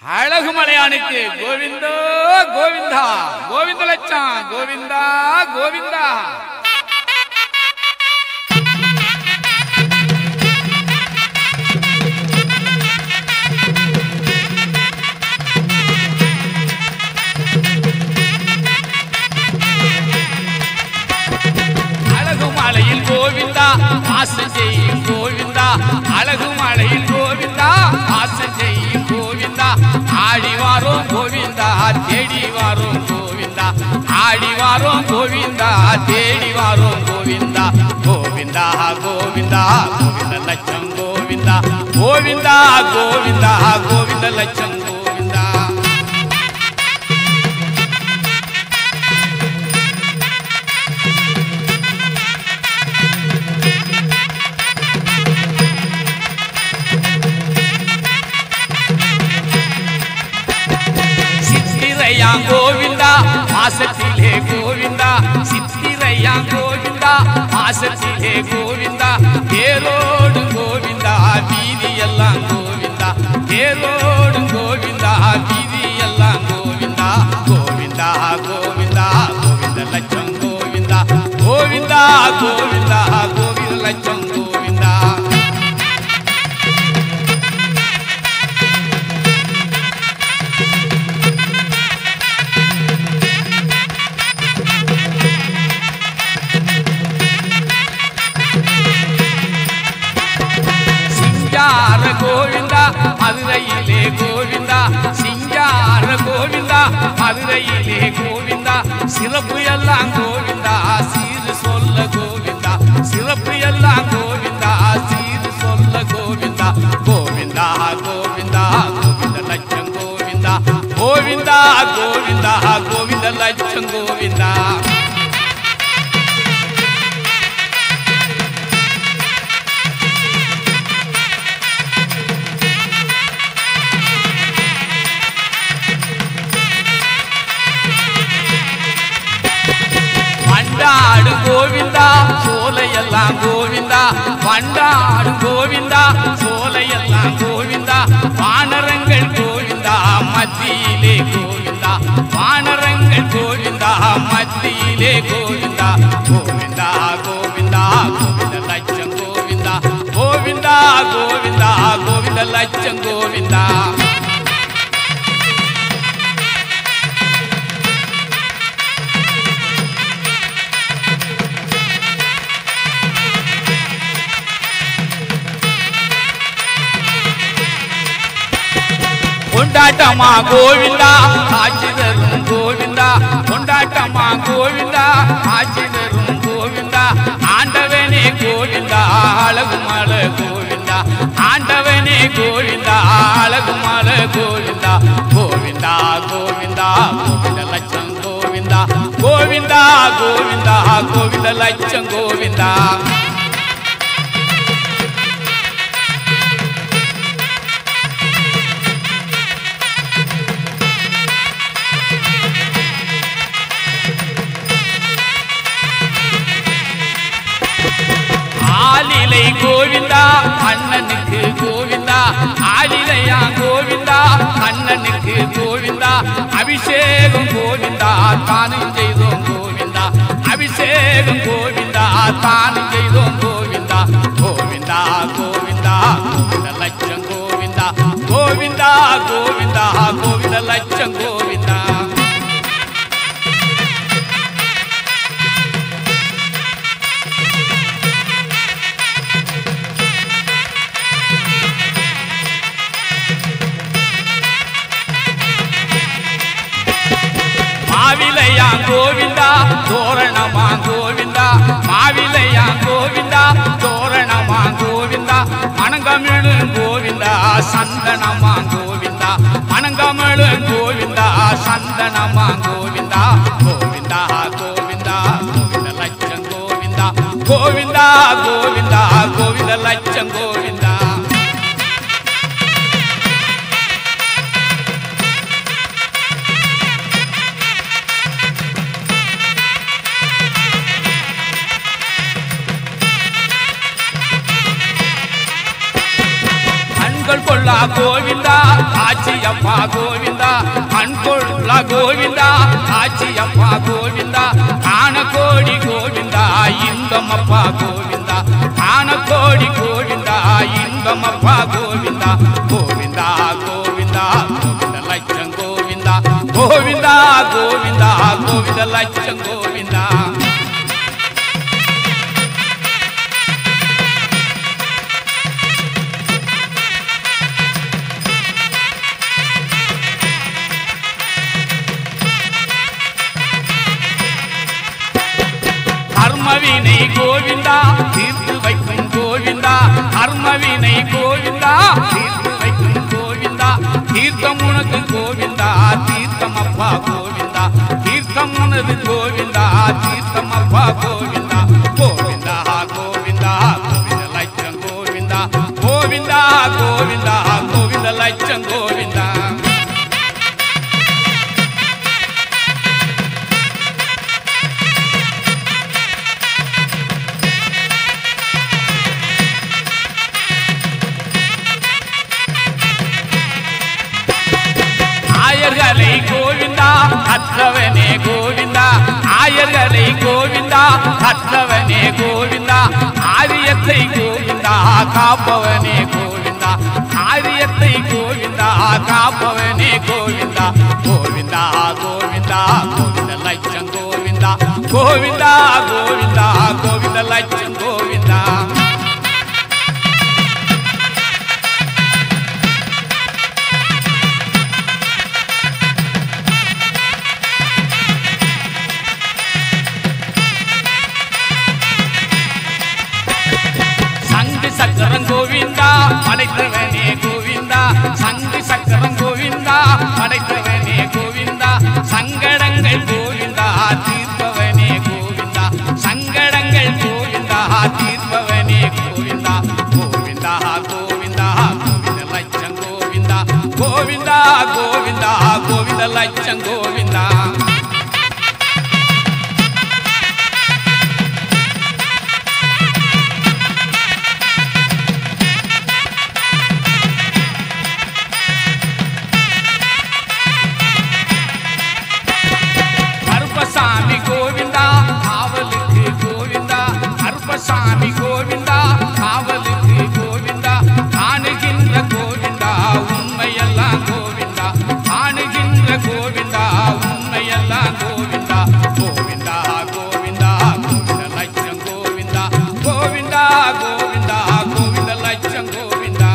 அழகுமலையானுக்கு கோவிந்தோ கோவிந்தா கோவிந்த லட்சம் கோவிந்தா கோவிந்தா. அழகுமலையில் கோவிந்தா ஆசை செய்யும் கோவிந்தா, அழகுமலையில் கோவிந்தா ஆசை செய்யும் கோவிந்தா. ஆடி வாரோம் கோவிந்தா தேடி வாரோம் கோவிந்தா, ஆடி வாரோம் கோவிந்தா தேடி வாரோம் கோவிந்தா. கோவிந்தா கோவிந்தா கோவிந்த லட்சம் கோவிந்தா, கோவிந்தா கோவிந்தா கோவிந்த லட்சம் கோவிந்தா. சித்திரையா கோவிந்தா மாசத்திலே கோவிந்தா, சித்திரையா கோவிந்தா மாசத்திலே கோவிந்தா. தேரோடு கோவிந்தா வீதி எல்லாம் கோவிந்தா, தேரோடு கோவிந்தா வீதி எல்லாம் கோவிந்தா. கோவிந்தா கோவிந்தா கோவிந்த லட்சம் கோவிந்தா, கோவிந்தா கோவிந்தா கோவிந்த லட்சம் கோவிந்தா. சிங்கார கோவிந்தா மதுரையிலே கோவிந்தா, சிங்கார கோவிந்தா மதுரையிலே கோவிந்தா. சிறப்பு எல்லாம் கோவிந்தா சீரு சொல்ல கோவிந்தா, சிறப்பு எல்லாம் கோவிந்தா சீரு சொல்ல கோவிந்தா. கோவிந்தா கோவிந்தா கோவிந்த லட்சம் கோவிந்தா, கோவிந்தா கோவிந்தா கோவிந்த லட்சம் கோவிந்தா. வண்டாடு கோவிந்தா சோலையெல்லாம் கோவிந்தா, வண்டாடு கோவிந்தா சோலையெல்லாம் கோவிந்தா. வானரங்கள் கோவிந்தா மத்தியிலே கோவிந்தா, வானரங்கள் கோவிந்தா மத்தியிலே கோவிந்தா. கோவிந்தா கோவிந்தா கோவிந்த லட்சம் கோவிந்தா, கோவிந்தா கோவிந்தா கோவிந்த லட்சம் கோவிந்தா. கொண்டாட்டமா கோவிந்தா ஆட்சி தரும் கோவிந்தா, கொண்டாட்டமா கோவிந்தா ஆட்சி தரும் கோவிந்தா. ஆண்டவனே கோவிந்தா அழகுமலை கோவிந்தா, ஆண்டவனே கோவிந்தா அழகுமலை கோவிந்தா. கோவிந்தா கோவிந்தா கோவிந்த லட்சம் கோவிந்தா, கோவிந்தா கோவிந்தா கோவிந்த லட்சம் கோவிந்தா. ஆலிலை கோவிந்தா அண்ணனுக்கு கோவிந்தா, ஆலிலையா கோவிந்தா அண்ணனுக்கு கோவிந்தா. அபிஷேகம் கோவிந்தா தானும் செய்தோம் கோவிந்தா, அபிஷேகம் கோவிந்தா தானும் செய்தோம் கோவிந்தா. கோவிந்தா கோவிந்தா கோவிந்த லட்சம் கோவிந்தா, கோவிந்தா கோவிந்தா கோவிந்த லட்சம் கோவிந்தா. மாவிலையா கோவிந்தா தோரணமா கோவிந்தா, மாவிலையா கோவிந்தா தோரணமா கோவிந்தா. மணங்கமிழு கோவிந்தா சந்தனமா கோவிந்தா, மணங்கமிழு கோவிந்தா சந்தனமா கோவிந்தா. கோவிந்தா கோவிந்தா கோவிந்த லட்சம் கோவிந்தா, கோவிந்தா கோவிந்தா கோவிந்த லட்சம் கோவிந்தா. கொல்லா கோவிந்தா ஆச்சியப்பா கோவிந்தா அன்பொள்ள கோவிந்தா ஆச்சியப்பா கோவிந்தா ஆனகோடி கோவிந்தா இன்பமப்பா கோவிந்தா ஆனகோடி கோவிந்தா இன்பமப்பா கோவிந்தா கோவிந்தா கோவிந்தா கோவிந்த லட்சம் கோவிந்தா கோவிந்தா கோவிந்தா கோவிந்த லட்சம் கோவிந்தா கர்மவினை கோவிந்தா தீர்த்து வைக்கும் கோவிந்தா கர்மவினை கோவிந்தா தீர்த்து வைக்கும் கோவிந்தா தீர்த்தம் உனக்கு கோவிந்தா தீர்த்தம் அப்பா கோவிந்தா தீர்த்தம் உனது கோவிந்தா தீர்த்தம் அப்பா கோவிந்தா கோவிந்தா கோவிந்தா கோவிந்த லட்சம் கோவிந்தா கோவிந்தா கோவிந்தா கோவிந்த லட்சம் கோவிந்தா ஆயர்களை கோவிந்தா கற்றவனே கோவிந்தா ஆயர்களை கோவிந்தா கற்றவனே கோவிந்தா ஆரியத்தை கோவிந்தா காப்பவனே கோவிந்தா ஆரியத்தை கோவிந்தா காப்பவனே கோவிந்தா கோவிந்தா கோவிந்தா கோவிந்த லட்சம் கோவிந்தா கோவிந்தா கோவிந்தா கோவிந்த லட்சம் கோவிந்தா சக்கரம் கோவிந்தா படைத்தவனே கோவிந்தா சங்கு சக்கரம் கோவிந்தா படைத்தவனே கோவிந்தா சங்கடங்கள் கோவிந்தா தீர்ப்பவனே கோவிந்தா சங்கடங்கள் கோவிந்தா தீர்ப்பவனே கோவிந்தா கோவிந்தா கோவிந்தா கோவிந்த லட்சம் கோவிந்தா கோவிந்தா கோவிந்தா கோவிந்த லட்சம் கோவிந்தா சாமி கோவிந்தா காவலுக்கு கோவிந்தா கருப்பசாமி கோவிந்தா காவலுக்கு கோவிந்தா காணுகின்ற கோவிந்தா உண்மையெல்லாம் கோவிந்தா காணுகின்ற கோவிந்தா உண்மையெல்லாம் கோவிந்தா கோவிந்தா கோவிந்தா கோவிந்த லட்சம் கோவிந்தா கோவிந்தா கோவிந்தா கோவிந்த லட்சம் கோவிந்தா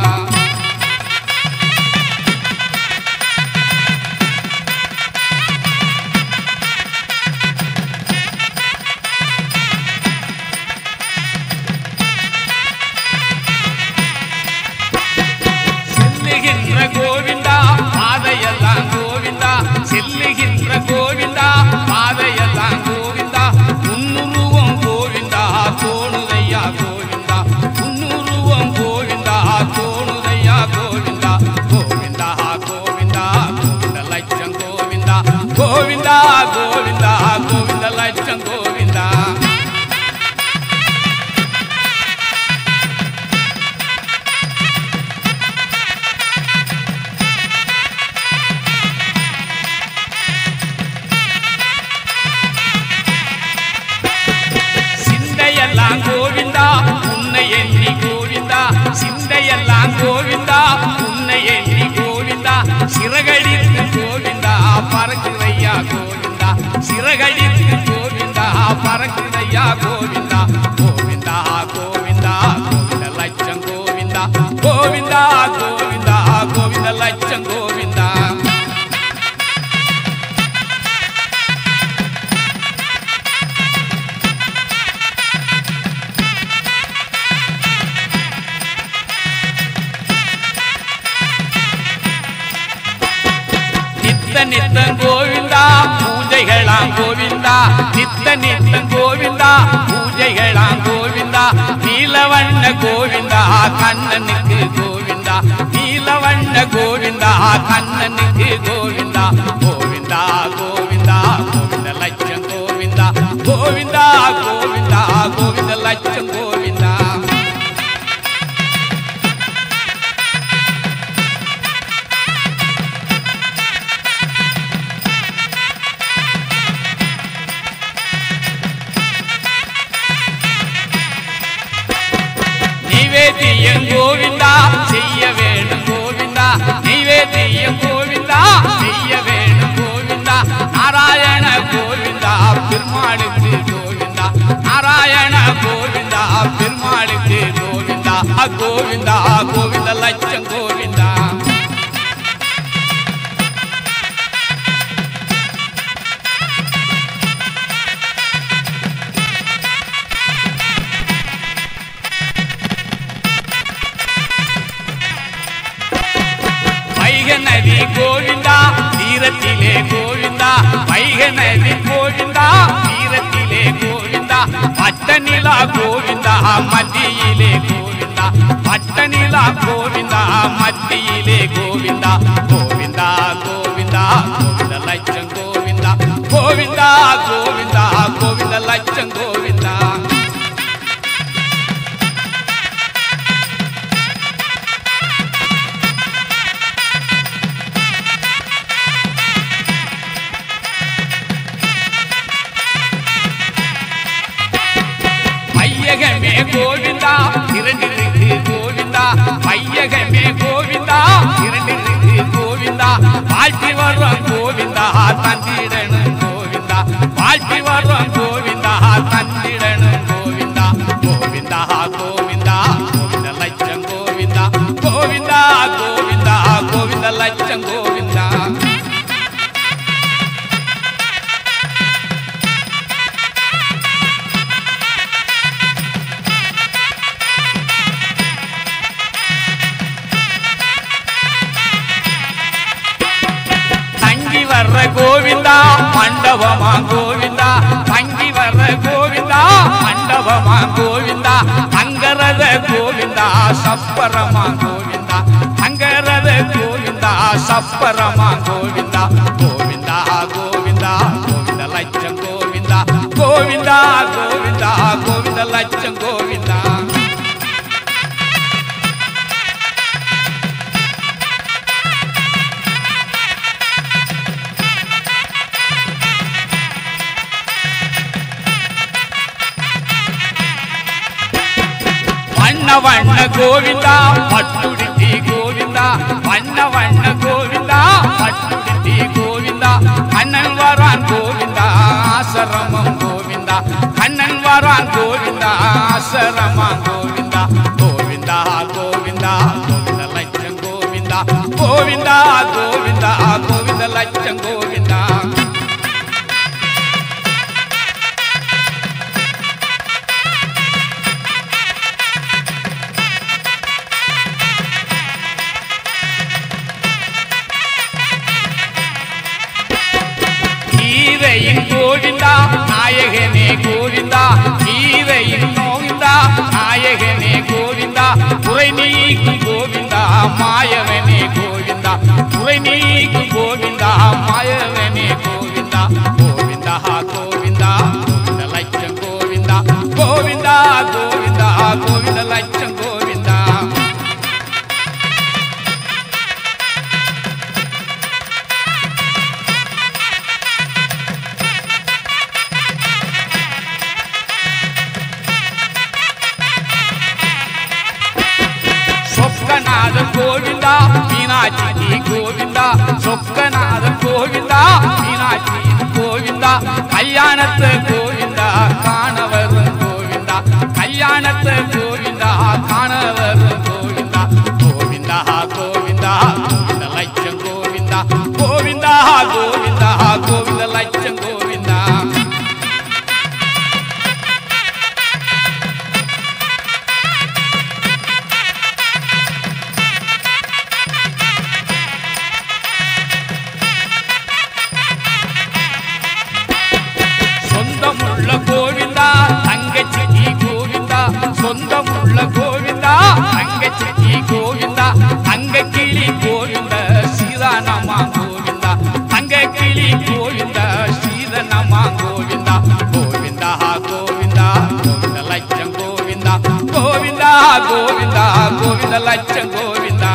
கோவிந்தா பாதையெல்லாம் கோவிந்தா செல்லுகின்ற கோவிந்தா பாதையெல்லாம் கோவிந்தா உன்னுருவம் கோவிந்தா தோணுதையா கோவிந்தா உன்னுருவம் கோவிந்தா தோணுதையா கோவிந்தா கோவிந்தா கோவிந்தா கோவிந்த லட்சம் கோவிந்தா கோவிந்தா கோவிந்தா கோவிந்த லட்சம் கோவிந்தா கோவிந்தா உன்னை எண்ணி கோவிந்தா சிந்தையெல்லாம் கோவிந்தா உன்னை எண்ணி கோவிந்தா சிறகடித்து கோவிந்தா பறக்குதையா கோவிந்தா சிறகடித்து கோவிந்தா பறக்குதையா கோவிந்தா கோவிந்தா கோவிந்தா கோவிந்த லட்சம் கோவிந்தா கோவிந்தா கோவிந்தா கோவிந்த லட்சம் கோவிந்தா நித்தம் கோவிந்தா பூஜைகளாம் கோவிந்தா நித்தம் கோவிந்தா பூஜைகளாம் கோவிந்தா நீலவண்ண கோவிந்தா கண்ணனுக்கு கோவிந்தா நீலவண்ண கோவிந்தா கண்ணனுக்கு கோவிந்தா கோவிந்தா கோவிந்தா கோவிந்த லட்சம் கோவிந்தா கோவிந்தா கோவிந்தா கோவிந்த லட்சம் கோவிந்தா மட்டனிலா கோவிந்தா மத்தியிலே கோவிந்தா கோவிந்தா கோவிந்தா கோவிந்த லட்சம் கோவிந்தா கோவிந்தா கோவிந்தா கோவிந்த லட்சம் கோவிந்தா மையகமே கோவிந்தா இரண்டிற்கு கோவிந்தா மையகமே கோவிந்தா இரண்டிற்கு கோவிந்தா வாழ்த்தி வர்றோம் கோவிந்தா தந்திடனும் கோவிந்தா வாழ்த்தி வர்றோம் கோவிந்தா தந்திடனும் கோவிந்தா கோவிந்தா கோவிந்தா கோவிந்த லட்சம் கோவிந்தா கோவிந்தா கோவிந்தா கோவிந்த லட்சம் கோவிந்தா வர்ற கோவிந்தா மண்டபமா கோவிந்தா தங்கி வர்ற கோவிந்தா மண்டபமா கோவிந்தா அங்கரத கோவிந்தா சப்பரமா கோவிந்தா அங்கரத கோவிந்தா சப்பரமா கோவிந்தா கோவிந்தா கோவிந்தா கோவிந்த லட்சம் கோவிந்தா கோவிந்தா கோவிந்தா கோவிந்த லட்சம் கோவிந்தா வண்ண கோவிந்தா பட்டுடுத்தி கோவிந்தா வண்ண கோவிந்தா பட்டுடுத்தி கோவிந்தா கண்ணன் வரான் கோவிந்தா ஆசரமம் கோவிந்தா கண்ணன் வரான் கோவிந்தா ஆசரமம் கோவிந்தா கோவிந்தா கோவிந்தா கோவிந்த லட்சம் கோவிந்தா கோவிந்தா கோவிந்தா கோவிந்த லட்சம் கோவிந்தா கோவிந்தா நாயகனே கோவிந்தா கீதையின் கோவிந்தா நாயகனே கோவிந்தா குறை நீக்கும் கோவிந்தா மாயவனே கோவிந்தா குறை நீக்கும் கோவிந்தா மாயவனே கோவிந்தா கோவிந்தா கோவிந்தா கோவிந்த லட்சம் கோவிந்தா கோவிந்தா கோவிந்தா கோவிந்த லட்சம் கோவிந்தா சொக்கநாத கோவிந்தா மீனாட்சி கோவிந்தா சொக்கநாத கோவிந்தா மீனாட்சி கோவிந்தா கல்யாணத்தை கோவிந்தா காணவரும் கோவிந்தா கல்யாணத்தை கோவிந்தா காணவரும் கோவிந்தா கோவிந்தா கோவிந்தா கோவிந்த லட்சம் கோவிந்தா கோவிந்தா கோவிந்தா கோவிந்த லட்சம் கோவிந்தா கோவிந்தா தங்கச்சி கோவிந்தா சொந்தமுள்ள கோவிந்தா தங்கச்சி கோவிந்தா தங்க கிளி கோவிந்தா சீதானமா கோவிந்தா தங்க கிளி கோவிந்தா சீதனமா கோவிந்தா கோவிந்தா கோவிந்தா கோவிந்த லட்சம் கோவிந்தா கோவிந்தா கோவிந்தா கோவிந்த லட்சம் கோவிந்தா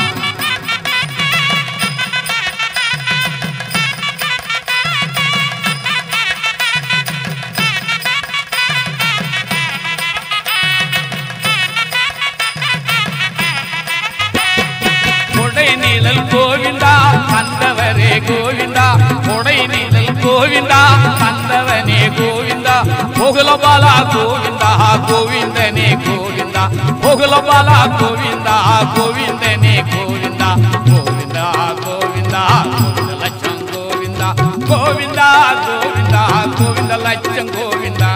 கோவிந்தா தந்தவரே கோவிந்தா கொடை நிழல் கோவிந்தா தந்தவனே கோவிந்தா கோகுலபாலா கோவிந்தா கோவிந்தனே கோவிந்தா கோகுலபாலா கோவிந்தா கோவிந்தனே கோவிந்தா கோவிந்தா கோவிந்தா கோவிந்த லட்சம் கோவிந்தா கோவிந்தா கோவிந்தா கோவிந்த லட்சம் கோவிந்தா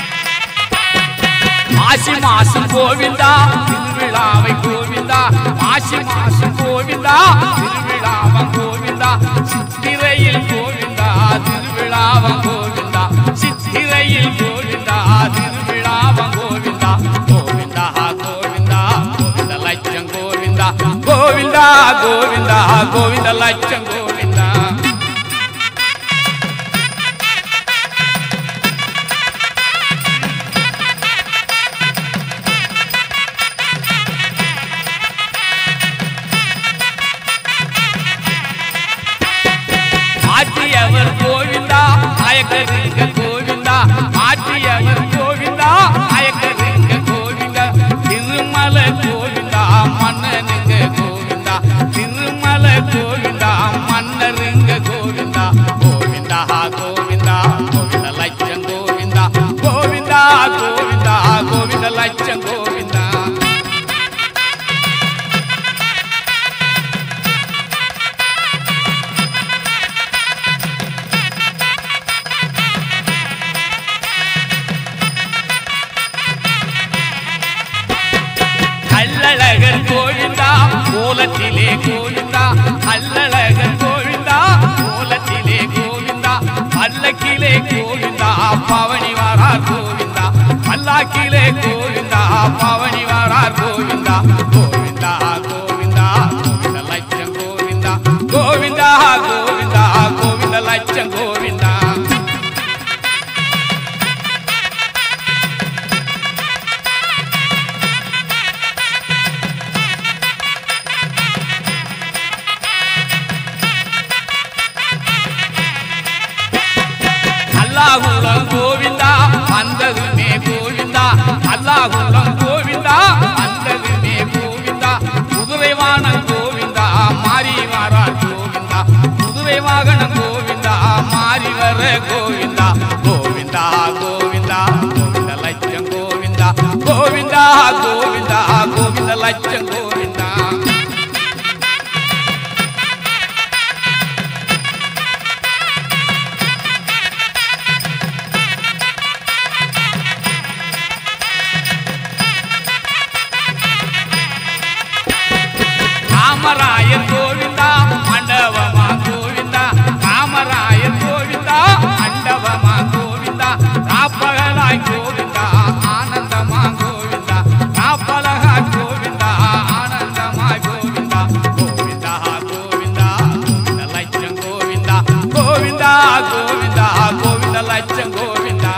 மாசி மாசம் கோவிந்தா திருவிழாவை கோவிந்தா மாசி மாசம் கோவிந்தா திருவிழாவம் கோவிந்தா சித்திரையில் கோவிந்தா திருவிழாவம் கோவிந்தா சித்திரையில் கோவிந்தா திருவிழாவம் கோவிந்தா கோவிந்தா கோவிந்தா கோவிந்த லட்சம் கோவிந்தா கோவிந்தா கோவிந்தா கோவிந்த லட்சம் கோவிந்தா ஆற்றியவர் கோவிந்தா நாயக்கருங்க கோவிந்தா ஆற்றியவர் கோவிந்தா நாயக்கருங்க கோவிந்தா திருமல கோவிந்தா மன்னனுங்க கோவிந்தா திருமல கோவிந்தா மன்னருங்க கோவிந்தா கோவிந்தா கோவிந்தா கோவிந்த லட்சம் கோவிந்தா கோவிந்தா கோவிந்தா கோவிந்த லட்சம் கோவிந்தா அல்லழகர் கோவிந்தா கோலத்திலே கோவிந்தா அல்லழகர் கோவிந்தா கோலத்திலே கோவிந்தா பல்லக்கிலே கோவிந்தா பவனி வாரார் கோவிந்தா பல்லாக்கிலே கோவிந்தா பவனி வாரார் கோவிந்தா கோவிந்தா கோவிந்தா கோவிந்த லட்சம் கோவிந்தா கோவிந்தா கோவிந்தா கோவிந்த லட்சம் கோவிந்தா அல்லாஹுலம் கோவிந்தா வந்ததுமே கோவிந்தா அல்லாஹுலம் கோவிந்தா வந்ததுமே கோவிந்தா குதிரை வாகனம் கோவிந்தா மாறி வாரார் கோவிந்தா குதிரை வாகனம் கோவிந்தா மாறி வர கோவிந்தா கோவிந்தா கோவிந்தா கோவிந்த லட்சம் கோவிந்தா கோவிந்தா கோவிந்தா கோவிந்த லட்சம் கோவிந்தா காமராயர் கோவிந்தா மண்டபமா கோவிந்தா காமராயர் கோவிந்தா மண்டபமா கோவிந்தா காப்பகலாய் கோவிந்தா ஆனந்தமா கோவிந்தா காப்பலகாய் கோவிந்தா ஆனந்தமாய் கோவிந்தா கோவிந்தா கோவிந்தா கோவிந்த லட்சம் கோவிந்தா கோவிந்தா கோவிந்தா கோவிந்த லட்சம் கோவிந்தா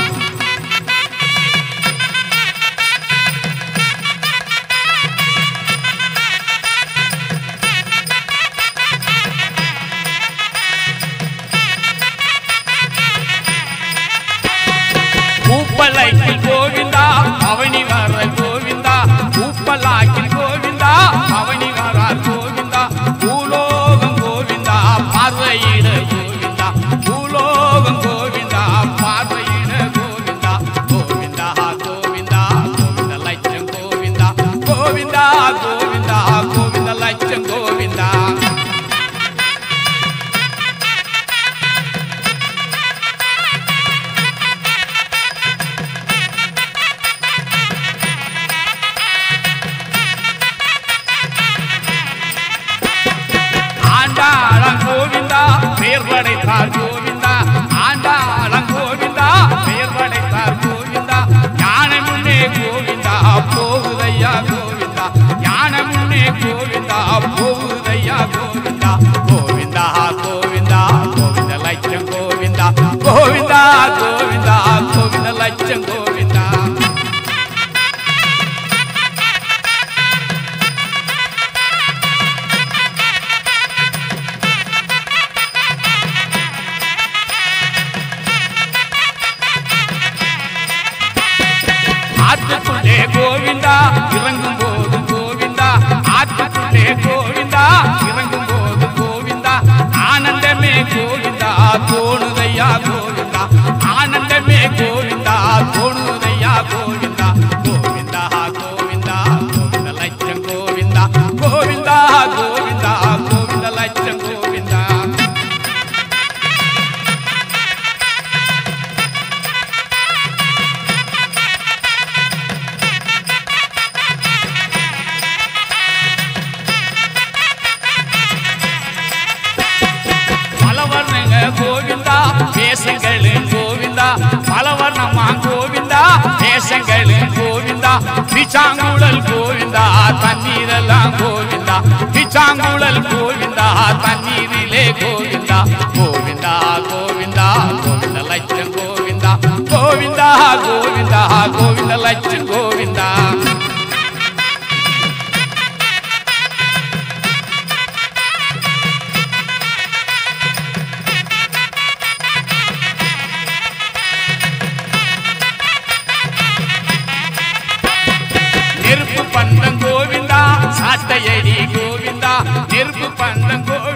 பூப்பலாக்கில் கோவிந்தா அவனி வர கோவிந்தா பூப்பலாக்கில் கோவிந்தா அவனி வரார் கோவிந்தா பூலோகம் கோவிந்தா பார்வையிட கோவிந்தா பூலோகம் கோவிந்தா பார்வையிட கோவிந்தா கோவிந்தா கோவிந்தா கோவிந்த லட்சம் கோவிந்தா கோவிந்தா கோவிந்தா கோவிந்த லட்சம் கோவிந்தா ஆண்டாளம் கோவிந்தா பெயர் படைத்தார் கோவிந்தா ஆண்டாளம் கோவிந்தா பெயர் படைத்தார் கோவிந்தா யானை முன்னே கோவிந்தா போகுதையா கோவிந்தா யானை முன்னே கோவிந்தா போகுதையா கோவிந்தா கோவிந்தா கோவிந்தா கோவிந்த லட்சம் கோவிந்தா கோவிந்தா கோவிந்தா கோவிந்த லட்சம் கோவிந்தா கோவிந்தா நெருப்பு பந்தம்